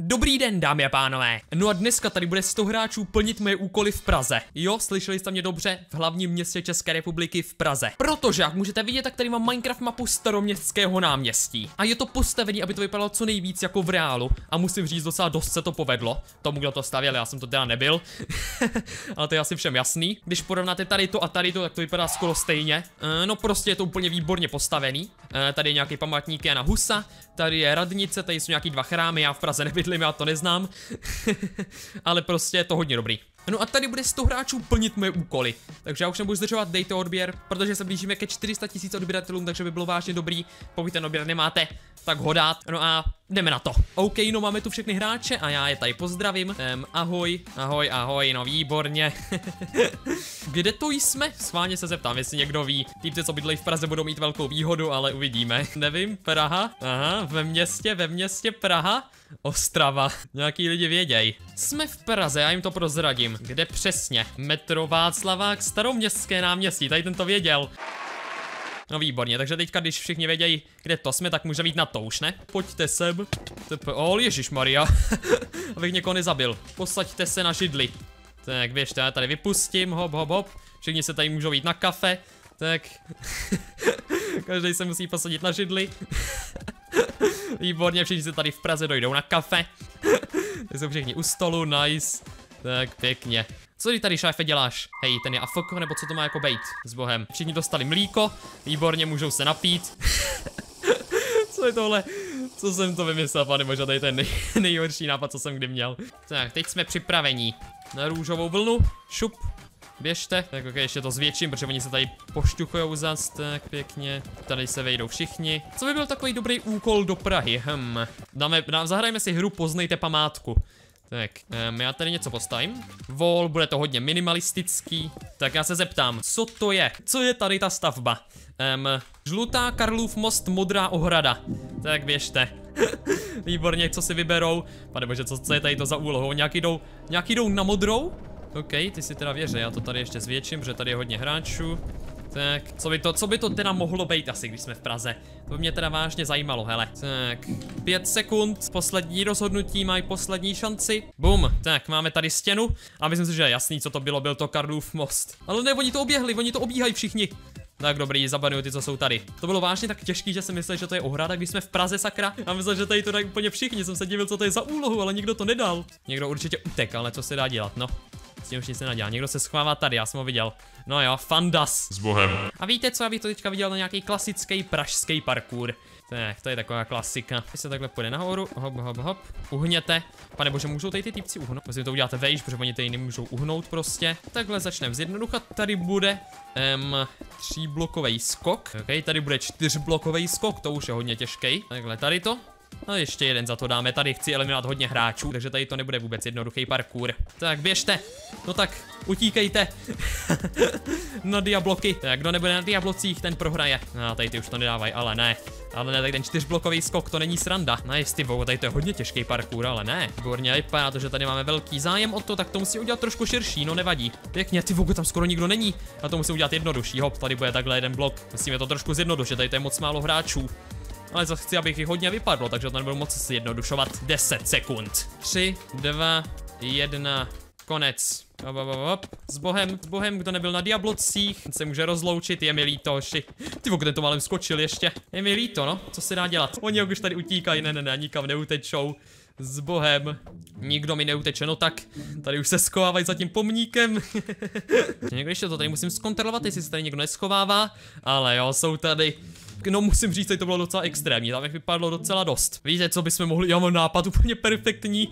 Dobrý den, dámy a pánové. No a dneska tady bude 100 hráčů plnit moje úkoly v Praze. Jo, slyšeli jste mě dobře? V hlavním městě České republiky v Praze. Protože, jak můžete vidět, tak tady mám Minecraft mapu Staroměstského náměstí. A je to postavený, aby to vypadalo co nejvíc jako v reálu. A musím říct, docela dost se to povedlo. Tomu, kdo to stavěl, já jsem to teda nebyl. Ale to je asi všem jasný. Když porovnáte tady to a tady to, tak to vypadá skoro stejně. No prostě je to úplně výborně postavený. Tady je nějaký památník Jana Husa. Tady je radnice, tady jsou nějaký 2 chrámy, já v Praze nebydlím, já to neznám. Ale prostě je to hodně dobrý. No a tady bude 100 hráčů plnit moje úkoly. Takže já už nebudu zdržovat, dejte odběr, protože se blížíme ke 400 000 odběratelům, takže by bylo vážně dobrý, pokud ten odběr nemáte, tak ho dát. No a jdeme na to. OK, no máme tu všechny hráče a já je tady pozdravím. Ahoj, ahoj, ahoj, no výborně. Kde to jsme? Schválně se zeptám, jestli někdo ví. Týpci, co bydlejí v Praze, budou mít velkou výhodu, ale uvidíme. Nevím, Praha? Aha, ve městě Praha? Ostrava. Nějaký lidi věděj. Jsme v Praze, já jim to prozradím. Kde přesně? Metro Václavák, Staroměstské náměstí, tady ten to věděl. No výborně, takže teďka, když všichni vědějí, kde to jsme, tak může být na to už, ne? Pojďte sem. Ježišmarja. Abych někoho nezabil. Posaďte se na židli. Tak běžte, já tady vypustím, hop, hop, hop. Všichni se tady můžou jít na kafe. Tak. Každý se musí posadit na židli. Výborně, všichni se tady v Praze dojdou na kafe. Tak jsou všichni u stolu, nice. Tak pěkně. Co ty tady, šéfe, děláš? Hej, ten je afoko, nebo co to má jako bejt? S bohem. Všichni dostali mlíko, výborně, můžou se napít. Co je tohle? Co jsem to vymyslel, pane bože, tady ten nejhorší nápad, co jsem kdy měl. Tak, teď jsme připraveni na růžovou vlnu. Šup. Běžte, tak ok, ještě to zvětším, protože oni se tady pošťuchujou zas, tak pěkně. Tady se vejdou všichni. Co by byl takový dobrý úkol do Prahy? Zahrajeme si hru Poznejte památku. Tak, já tady něco postavím. Wall, bude to hodně minimalistický. Tak já se zeptám, co to je? Co je tady ta stavba? Žlutá Karlův most, modrá ohrada. Tak běžte. Výborně, co si vyberou. Pane bože, co je tady to za úlohou? Nějaký jdou na modrou? OK, ty si teda věře, já to tady ještě zvětším, protože tady je hodně hráčů. Tak, co by to teda mohlo být asi, když jsme v Praze? To by mě teda vážně zajímalo, hele. Tak, 5 sekund, poslední rozhodnutí, mají poslední šanci. Bum, tak, máme tady stěnu. A myslím si, že je jasný, co to bylo, byl to Karlův most. Ale ne, oni to oběhli, oni to obíhají všichni. Tak dobrý, zabanuju ty, co jsou tady. To bylo vážně tak těžký, že jsem myslel, že to je ohrada, když jsme v Praze, sakra. A myslel, že tady to dají úplně všichni, jsem se divil, co to je za úlohu, ale nikdo to nedal. Někdo určitě utek, ale co se dá dělat, no. S tím už nic nenadělá, někdo se schovává tady, já jsem ho viděl. No jo, fandas. S bohem. A víte co, já bych to teďka viděl na nějaký klasický pražský parkour. Tak, to je taková klasika. Když se takhle půjde nahoru, hop, hop, hop, uhněte. Pane bože, můžou tady ty týpci uhnout? Musím to udělat vejš, protože oni tady nemůžou uhnout prostě. Takhle začneme zjednoduchat, tady bude 3blokový skok. Ok, tady bude 4blokový skok, to už je hodně těžký. Takhle tady to. No ještě jeden za to dáme, tady chci eliminovat hodně hráčů, takže tady to nebude vůbec jednoduchý parkour. Tak běžte, no tak utíkejte na diabloky. Tak kdo nebude na diablocích, ten prohraje. No tady ty už to nedávají, ale ne, tady ten 4blokový skok, to není sranda. Nice, ty tady to je hodně těžký parkour, ale ne. Výborně, vypadá to, že tady máme velký zájem o to, tak to musí udělat trošku širší, no nevadí. Pěkně, ty tam skoro nikdo není. A to musím udělat jednodušší, hop, tady bude takhle jeden blok. Musíme to trošku zjednodušit, tady to je moc málo hráčů. Ale zase chci, abych jich hodně vypadlo, takže to nebudu moc zjednodušovat. 10 sekund. 3, 2, 1, konec. Hop, hop, hop. S bohem, kdo nebyl na diablocích, se může rozloučit, je mi líto, ty kde to málem skočil ještě. Je mi líto, no, co se dá dělat? Oni už tady utíkají, ne, nikam neutečou. S bohem. Nikdo mi neuteče, no tak. Tady už se schovávají za tím pomníkem. Někdo ještě to tady musím zkontrolovat, jestli se tady někdo neschovává. Ale jo, jsou tady. No musím říct, že to bylo docela extrémní, tam jich vypadlo docela dost. Víte, co bychom mohli, já mám nápad úplně perfektní.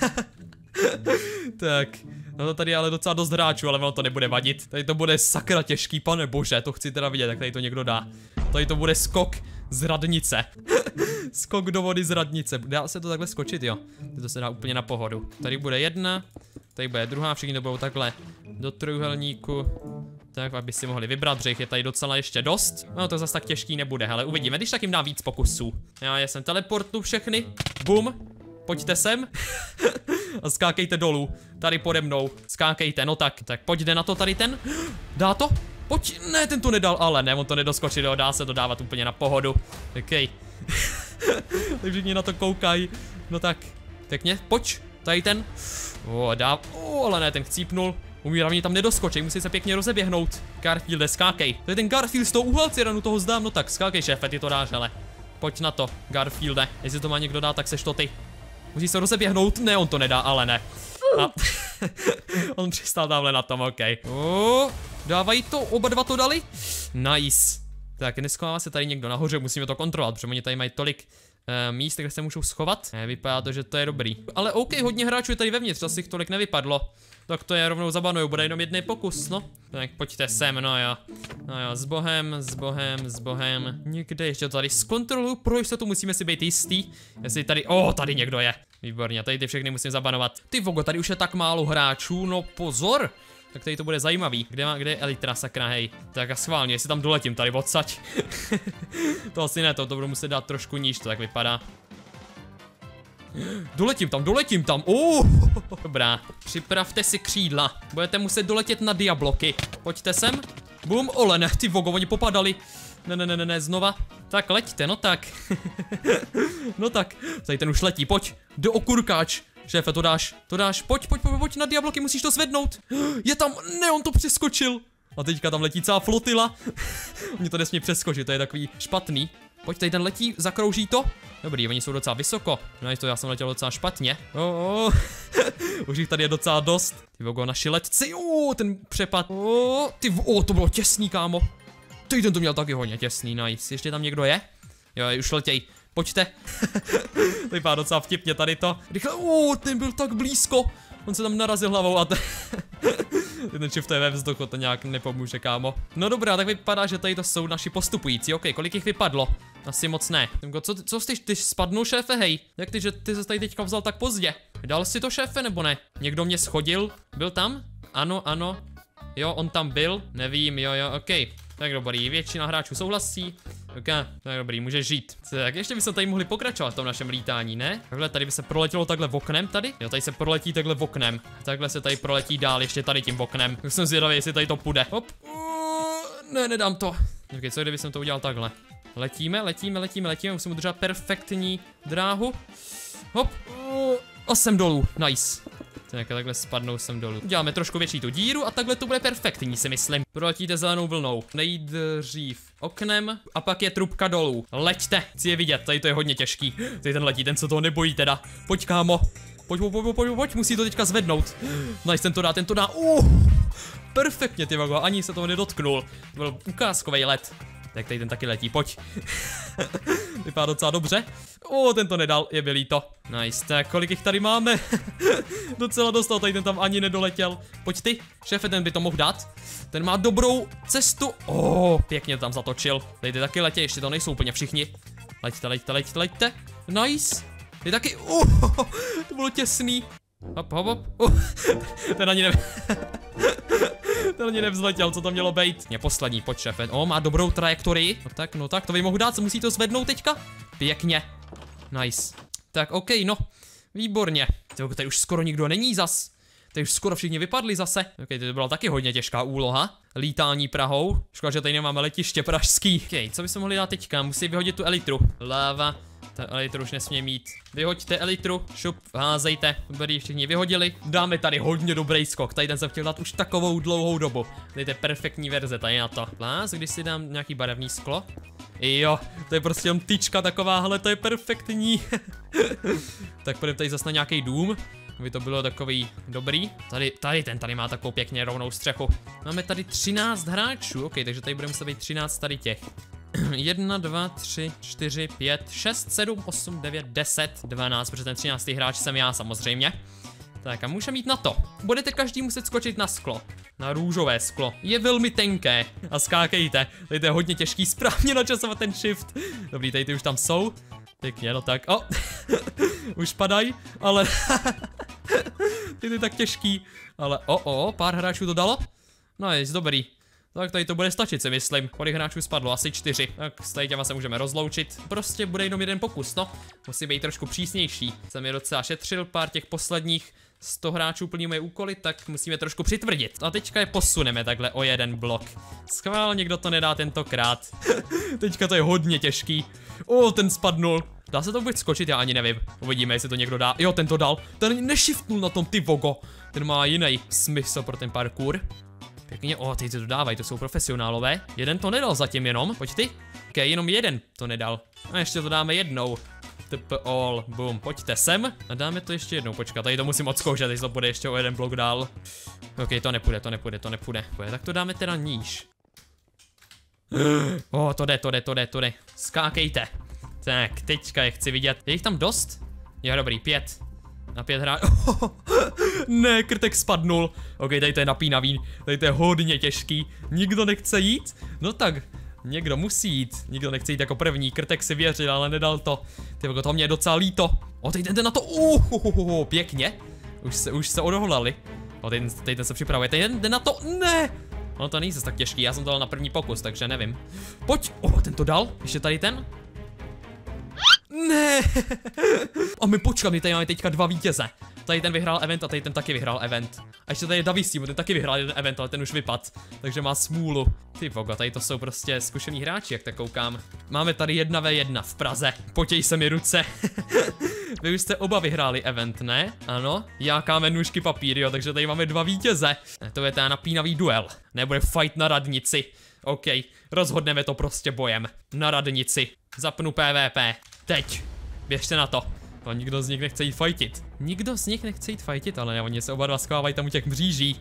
Tak, no to tady je ale docela dost hráčů, ale ono to nebude vadit. Tady to bude sakra těžký, pane bože, to chci teda vidět, jak tady to někdo dá. Tady to bude skok z radnice. Skok do vody z radnice, dá se to takhle skočit, jo. To se dá úplně na pohodu. Tady bude jedna, tady bude druhá, všichni to budou takhle do trojúhelníku. Tak, aby si mohli vybrat, že jich je tady docela ještě dost. No to zase tak těžký nebude, ale uvidíme, když tak jim dám víc pokusů. Já jsem teleportnu všechny. Bum. Pojďte sem. A skákejte dolů. Tady pode mnou. Skákejte, no tak pojď, jde na to tady ten. Dá to? Pojď, ne, ten to nedal, ale ne, on to nedoskočil, dá se to dávat úplně na pohodu. OK. Takže všichni na to koukají. No tak, Pěkně, pojď, tady ten. Ale ne, ten chcípnul. Umí hlavně tam nedoskočí, musí se pěkně rozeběhnout. Garfielde, skákej. To je ten Garfield z toho úhelci, ranu toho zdám, no tak skákej, šéfe, ty to dáš, hele. Pojď na to, Garfielde, jestli to má někdo dá, tak seš to ty. Musí se rozeběhnout, ne, on to nedá, ale ne. A on přistál tamhle na tom, ok. Dávají to, oba dva to dali? Nice. Tak, neschovává se tady někdo nahoře, musíme to kontrolovat, protože oni tady mají tolik míst, kde se můžou schovat. Vypadá to, že to je dobrý. Ale ok, hodně hráčů je tady vevnitř, asi jich tolik nevypadlo. Tak to je rovnou zabanuju, bude jenom jedný pokus, no. Tak pojďte sem, no jo. No jo, s bohem. Někde ještě to tady zkontroluju, pro jistotu musíme si být jistý. Jestli tady, tady někdo je. Výborně, tady ty všechny musím zabanovat. Ty vogo, tady už je tak málo hráčů, no pozor. Tak tady to bude zajímavý. Kde je Elytra, sakra, hej. Tak a schválně, jestli tam doletím tady odsaď. To asi ne, to budu muset dát trošku níž, to tak vypadá. Doletím tam. Dobrá, připravte si křídla. Budete muset doletět na diabloky. Pojďte sem. Bum, ne, ty vogo, oni popadali. Ne, znova. Tak leďte, no tak. No tak, tady ten už letí, pojď. Do okurkáč. Šéfe, to dáš, pojď na diabloky, musíš to zvednout. Je tam, ne, on to přeskočil. A teďka tam letí celá flotila. Oni to nesmí přeskočit, to je takový špatný. Pojď, tady ten letí, zakrouží to. Dobrý, oni jsou docela vysoko. No to já jsem letěl docela špatně. Už jich tady je docela dost. Ty vogo, naši letci, ten přepad. To bylo těsný, kámo. Ten to měl taky hodně těsný, nice. Ještě tam někdo je? Jo, už letěj. Pojďte. To vypadá docela vtipně tady to. Rychle, ten byl tak blízko. On se tam narazil hlavou a ten shift je ve vzduchu, to nějak nepomůže, kámo. No dobrá, tak vypadá, že tady to jsou naši postupující. Ok, kolik jich vypadlo? Asi moc ne. Co ty spadnul, šéfe, hej? Jak ty, že ty se tady teďka vzal tak pozdě? Dal si to, šéfe, nebo ne? Někdo mě schodil? Byl tam? Ano. Jo, on tam byl? Nevím, jo, ok. Tak dobrý, většina hráčů souhlasí. Ok, tak dobrý, může žít. Tak ještě bychom tady mohli pokračovat v tom našem lítání, ne? Takhle tady by se proletělo takhle v oknem tady. Jo, tady se proletí takhle v oknem. Takhle se tady proletí dál, ještě tady tím oknem. Tak jsem zvědavý, jestli tady to půjde. Hop. Ne, nedám to. Ok, co kdyby jsem to udělal takhle? Letíme, musím udržet perfektní dráhu. Hop. A jsem dolů, nice. Takhle spadnou sem dolů. Uděláme trošku větší tu díru a takhle to bude perfektní, si myslím. Proletíte zelenou vlnou. Nejdřív oknem a pak je trubka dolů. Leďte, chci je vidět, tady to je hodně těžký. Tady ten letí, ten se toho nebojí teda. Pojď, kámo. Pojď, musí to teďka zvednout. Nice, ten to dá. Perfektně, ty vago, ani se toho nedotknul. To byl ukázkovej let. Tak tady ten taky letí, pojď. Vypadá docela dobře. Ten to nedal, je mi líto. Nice, tak kolik jich tady máme? Docela dostal, tady ten tam ani nedoletěl. Pojď ty, šéfe, ten by to mohl dát. Ten má dobrou cestu. Pěkně tam zatočil. Tady ty taky letě, ještě to nejsou úplně všichni. Leďte. Nice. Ty taky, to bylo těsný. Hop. Ten ani Ten ani nevzletěl, co to mělo být. Je poslední, pojď, šéfe. Má dobrou trajektorii. No tak, to vy mohu dát, musí to zvednout teďka. Pěkně. Nice. Tak, ok, no. Výborně. Tady už skoro nikdo není zas. Tady už skoro všichni vypadli zase. Ok, to byla taky hodně těžká úloha. Lítání Prahou. Škoda, že tady nemáme letiště pražský. Ok, co bychom mohli dát teďka? Musí vyhodit tu Elytru. Láva. Ta Elytru už nesmí mít. Vyhoďte Elytru, šup, házejte. Dobrý, všichni vyhodili. Dáme tady hodně dobrý skok. Tady ten jsem chtěl dát už takovou dlouhou dobu. Tady je perfektní verze, tady na to. Plás, když si dám nějaký barevný sklo. Jo, to je prostě jen tyčka takováhle, to je perfektní. Tak půjdeme tady zase na nějaký dům. Aby to bylo takový dobrý. Tady má takovou pěkně rovnou střechu. Máme tady 13 hráčů, ok, takže tady budeme muset být 13 tady těch. 1, 2, 3, 4, 5, 6, 7, 8, 9, 10, 12, protože ten 13. hráč jsem já samozřejmě. Tak a můžeme jít na to. Budete každý muset skočit na sklo. Na růžové sklo. Je velmi tenké. A skákejte. Tady to je hodně těžký správně načasovat ten shift. Dobrý, tady ty už tam jsou. Pěkně, no tak. Už padají, ale ty je tak těžký. Ale pár hráčů to dalo. No je dobrý. Tak tady to bude stačit, si myslím. Kolik hráčů spadlo? Asi 4. Tak s tady těma se můžeme rozloučit. Prostě bude jenom jeden pokus, no. Musí být trošku přísnější. Jsem je docela šetřil, pár těch posledních 100 hráčů plní moje úkoly, tak musíme trošku přitvrdit. A teďka je posuneme takhle o jeden blok. Schválně, kdo to nedá tentokrát. Teďka to je hodně těžký. Ten spadnul. Dá se to vůbec skočit? Já ani nevím. Uvidíme, jestli to někdo dá. Jo, ten to dal. Ten neshiftnul na tom, ty vogo. Ten má jiný smysl pro ten parkour. Pěkně, ty to dávají, to jsou profesionálové. Jeden to nedal zatím jenom, pojď ty. Okay, jenom jeden to nedal. A ještě to dáme jednou. All, boom, pojďte sem. A dáme to ještě jednou, počkat, tady to musím odzkoušet, teď to bude ještě o jeden blok dál. Ok, to nepůjde. Tak to dáme teda níž. To jde. Skákejte. Tak, teďka je chci vidět. Je jich tam dost? Jo, dobrý, 5. Na 5 hráčů. Ne, krtek spadnul. Ok, tady to je napínavý. Tady to je hodně těžký. Nikdo nechce jít? No tak, někdo musí jít. Nikdo nechce jít jako první. Krtek si věřil, ale nedal to. Ty to mě je docela líto. Teď ten na to. Pěkně. Už se odhodlali. Teď ten se připravuje. Ten na to. Ne. No to není zase tak těžký. Já jsem to dal na první pokus, takže nevím. Pojď. Ten to dal. Ještě tady ten. Ne. A my počkat, my tady máme teďka 2 vítěze. Tady ten vyhrál event a tady ten taky vyhrál event. A ještě tady je Davy s tím, ten taky vyhrál jeden event, ale ten už vypad. Takže má smůlu. Ty vogo, tady to jsou prostě zkušení hráči, jak tak koukám. Máme tady 1v1 v Praze. Potěj se mi ruce. Vy už jste oba vyhráli event, ne? Ano. Já kámen, nůžky, papír, jo, takže tady máme 2 vítěze. To je ten napínavý duel. Nebude fight na radnici. OK, rozhodneme to prostě bojem. Na radnici. Zapnu PvP. Teď. Běžte na to. A nikdo z nich nechce jít fightit. Nikdo z nich nechce jít fightit, ale ne, oni se oba dva schovávají tam u těch mříží.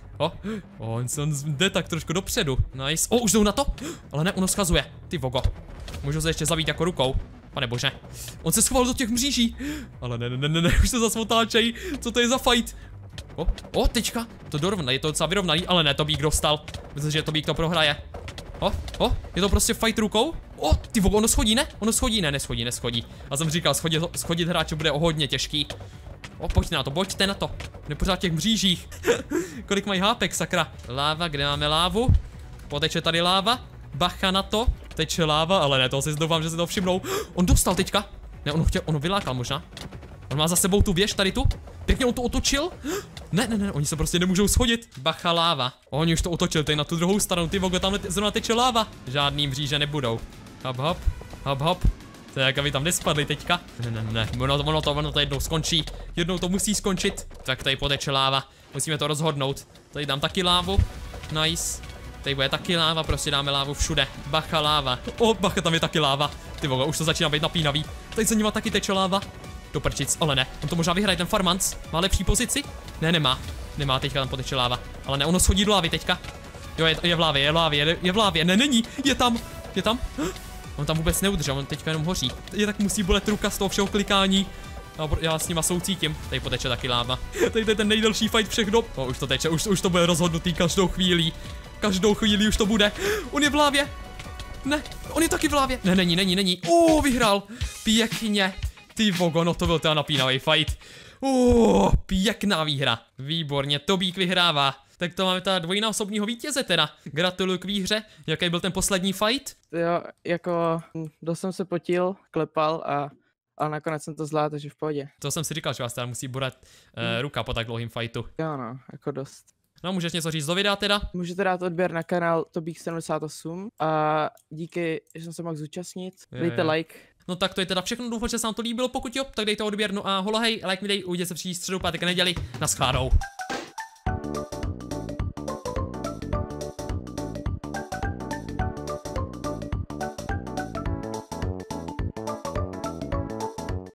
On jde tak trošku dopředu. Nice. Už jdou na to? Ale ne, ono schazuje. Ty vogo. Můžu se ještě zabít jako rukou. Pane bože. On se schoval do těch mříží. Ale ne, už se zase otáčejí. Co to je za fight? Teďka. To dorovnají, je to docela vyrovnaný, ale ne, Tobík dostal. Myslím, že Tobík to prohraje. Je to prostě fight rukou? Ty vogo, ono schodí, ne? Ono schodí, ne, neschodí. A jsem říkal, schodit hráče bude hodně těžký. Pojďte na to. Nepořád v těch mřížích. Kolik mají hápek, sakra. Láva, kde máme lávu? Poteče tady láva. Bacha na to. Teče láva, ale ne, to si doufám, že se to všimnou. On dostal teďka. Ne, ono vylákal možná. On má za sebou tu věž, tady tu. Pěkně on to otočil. Ne, oni se prostě nemůžou schodit. Bacha láva. Oni už to otočil, tady na tu druhou stranu. Ty vogo, tam zrovna teče láva. Žádný mříže nebudou. Hop. Tak, aby tam nespadli teďka. Ne. Ono to jednou skončí. Jednou to musí skončit. Tak tady poteče láva. Musíme to rozhodnout. Tady dám taky lávu. Nice. Tady bude taky láva, prostě dáme lávu všude. Bacha láva. Bacha, tam je taky láva. Ty vogo, už to začíná být napínavý. Tady za nima taky teče láva. Do prčic, ale ne. On to možná vyhraje, ten Farmans. Má lepší pozici? Ne, nemá. Nemá, teďka tam poteče láva. Ale ne, ono schodí do lávy teďka. Jo, je v lávě. Ne, není. Je tam. On tam vůbec neudržel, on teďka jenom hoří. Je tak musí bolet ruka z toho všeho klikání. Já s nima soucítím. Tady poteče taky láva. Tady je ten nejdelší fight všech dob. Už to teče, už to bude rozhodnutý každou chvíli. Každou chvíli už to bude. On je v lávě. Ne, on je taky v lávě. Ne, není. Vyhrál. Pěkně. Ty vogo, no to byl teda napínavý fight. Pěkná výhra. Výborně, Tobík vyhrává. Tak to máme teda dvojnásobního vítěze teda. Gratuluju k výhře. Jaký byl ten poslední fight? Jo, jako dost jsem se potil, klepal a nakonec jsem to zvládl, takže v pohodě. To jsem si říkal, že vás teda musí borat ruka po tak dlouhým fightu. Jo no, jako dost. No, můžeš něco říct do videa teda? Můžete dát odběr na kanál Tobík78 a díky, že jsem se mohl zúčastnit. Dejte like. No tak to je teda všechno, doufám, že se vám to líbilo, pokud jo, tak dejte odběr, no a hola hej, like mi dej, uvidíme se příští středu, pátek a neděli, naschledanou.